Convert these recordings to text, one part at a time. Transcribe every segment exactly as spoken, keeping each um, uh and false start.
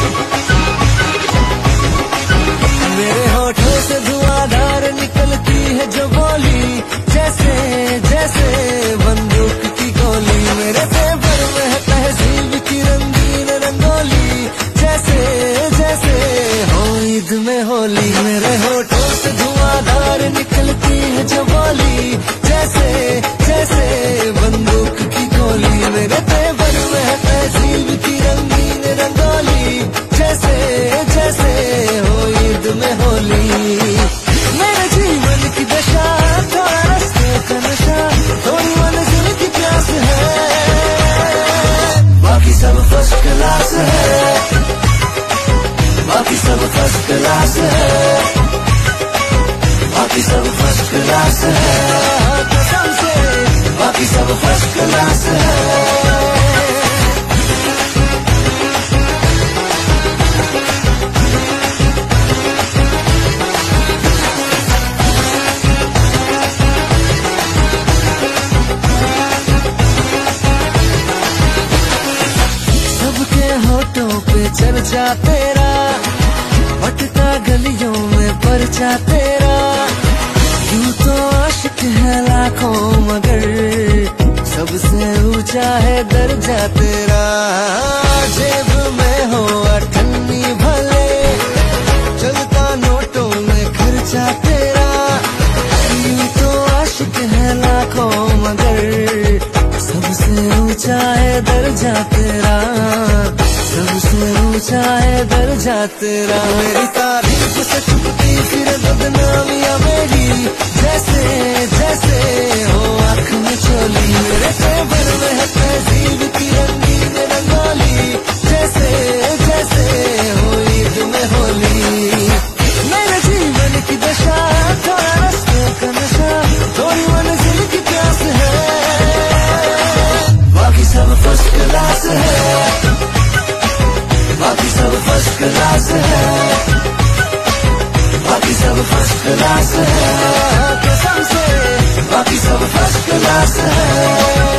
मेरे होठों से धुआंधार निकलती है जो बोली, जैसे जैसे बंदूक की गोली। मेरे तेवर में है तहजीब की रंगीन रंगोली, जैसे जैसे हो ईद में होली। मेरे होठों से धुआंधार निकलती है जो बोली, जैसे जैसे बंदूक की गोली। मेरे तेवर में है तहजीब की रंगीन रंगोली, जैसे जैसे हो ईद में होली। मेरे जीवन की दशा थोड़ा रास्ते का नशा, थोड़ी मंजिल की प्यास है, बाकी सब फर्स्ट क्लास है, बाकी सब फर्स्ट क्लास है, बाकी सब फर्स्ट क्लास है, कसम से बाकी सब फर्स्ट क्लास है। होठों पे चर्चा तेरा, भटका गलियों में परचा तेरा। यूं तो आशिक है लाखों मगर सबसे ऊंचा है दर्जा तेरा। जेब में हो अठन्नी भले, चलता नोटों में खर्चा तेरा। यूं तो आशिक है लाखों मगर सबसे ऊंचा है दर्जा तेरा, सबसे ऊंचा है दर्जा तेरा। मेरी तारीफ से चुपती फिर बदनामियां मेरी, जैसे जैसे हो आँख में चोली। मेरे तेवर में है तहजीब की रंगीन रंगोली, जैसे जैसे हो ईद में होली। मेरे जीवन की दशा थोड़ा रास्ते का नशा, थोड़ी मंजिल की प्यास है, बाकी सब फर्स्ट क्लास है, बाकी सब फर्स्ट क्लास है, बाकी सब फर्स्ट क्लास है, कसम से बाकी सब फर्स्ट क्लास है।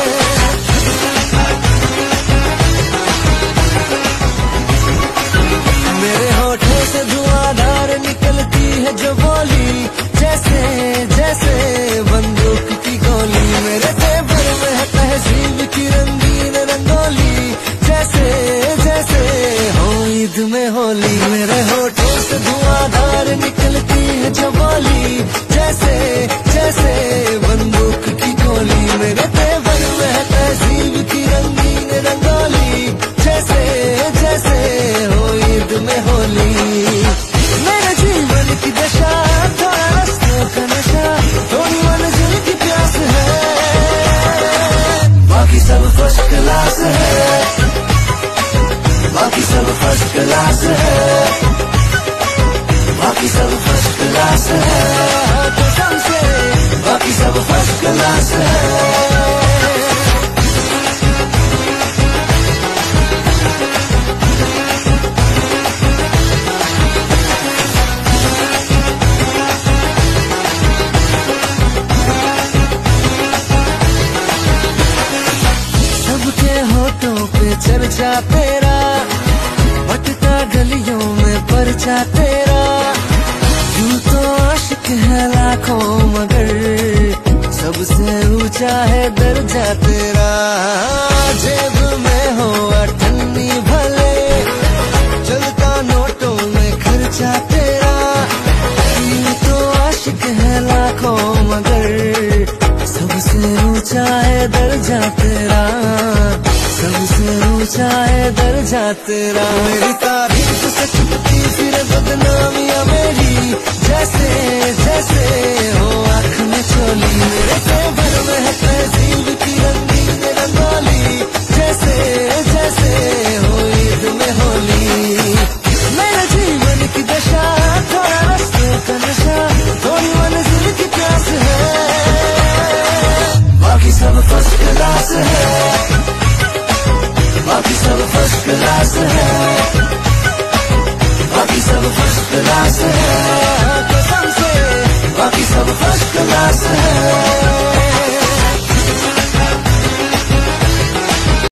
मेरे होठों से धुआंधार निकलती है जो बोली, जैसे जैसे बंदूक की गोली। मेरे तेवर में है तहजीब की रंगीन रंगोली, जैसे जैसे हो ईद में होली। मेरे होठों से धुआंधार निकलती है जो बोली, जैसे जैसे बंदूक की गोली। मेरे तेवर में है तहजीब की रंगीन रंगोली, जैसे जैसे हो ईद में होली। मेरे जीवन की दशा थोड़ा रास्ते का नशा, थोड़ी मंजिल की प्यास है, बाकी सब फर्स्ट क्लास है, बाकी सब फर्स्ट क्लास है, बाकी सब फर्स्ट क्लास है, कसम से बाकी सब फर्स्ट क्लास है। सबके होठों पे चर्चा तेरा, भटका गलियों में परचा तेरा। यूं तो आशिक है लाखों मगर सबसे ऊंचा है दर्जा तेरा। जेब में हो अठन्नी भले, चलता नोटों में खर्चा तेरा। यूं तो आशिक है लाखों मगर सबसे ऊंचा है दर्जा तेरा, सबसे ऊंचा है दर्जा तेरा। मेरी तारीफ से चुपती फिर बदनामियां मेरी, जैसे जैसे हो आँख में चोली। मेरे तेवर में है तहजीब की रंगीन रंगोली, जैसे जैसे हो ईद में होली। मेरे जीवन की दशा थोड़ा रास्ते का नशा, थोड़ी मंजिल की प्यास है, बाकी सब फर्स्ट क्लास है, बाकी सब फर्स्ट क्लास है, बाकी सब फर्स्ट क्लास है, कसम से बाकी सब फर्स्ट क्लास है।